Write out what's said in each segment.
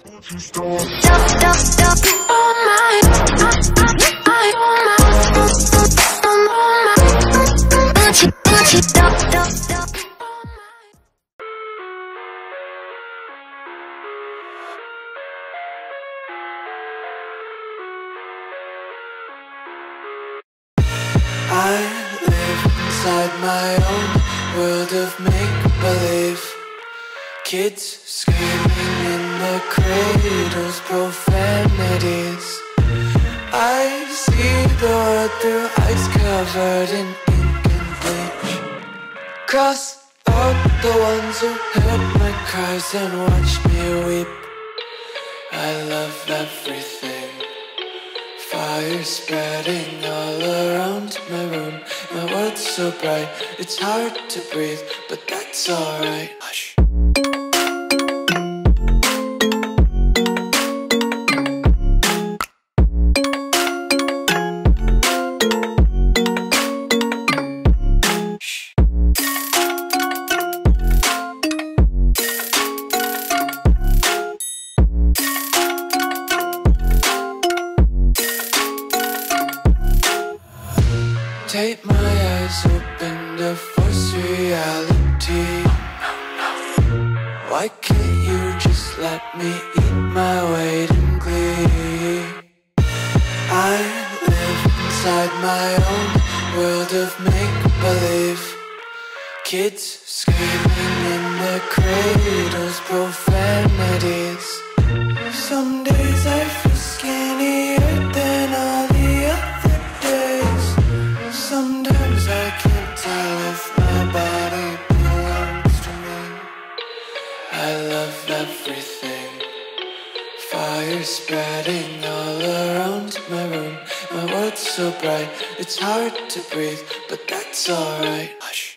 I live inside my own world of make-believe. Kids screaming in their cradles, profanities. I see the world through eyes covered in ink and bleach. Cross out the ones who heard my cries and watched me weep. I love everything. Fire spreading all around my room. My world's so bright, it's hard to breathe, but that's alright. Hush. Take my eyes open to force reality. Why can't you just let me eat my weight in glee? I live inside my own world of make-believe. Kids screaming in their cradles, profanities. Some days I feel skinnier than all the other days. Sometimes I can't tell if my body belongs to me. I love everything. Fire spreading all around my room. My world's so bright, it's hard to breathe, but that's alright. Hush.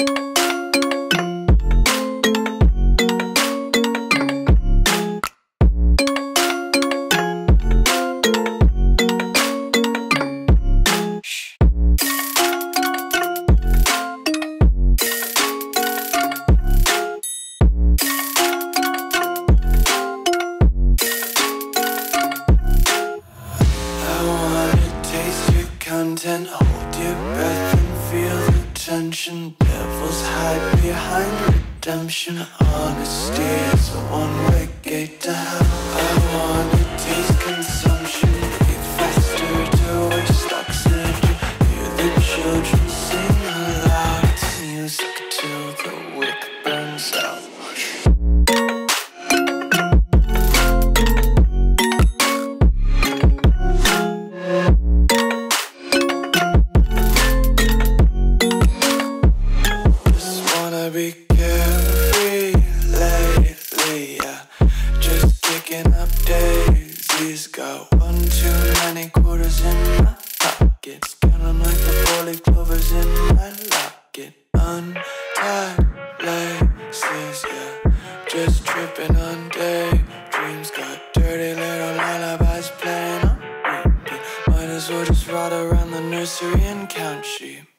Content, hold your breath and feel the tension. Devils hide behind redemption. Honesty is a one-way gate to hell. I wanna taste consumption. Breathe faster to waste oxygen. Hear the children sing aloud. It's music till the wick burns out. Be carefree lately, yeah. Just picking up daisies. Got one too many quarters in my pockets. Count 'em like the 4-leaf clovers in my locket. Untied laces, yeah. Just tripping on daydreams. Got dirty little lullabies playing on repeat. Might as well just ride around the nursery and count sheep.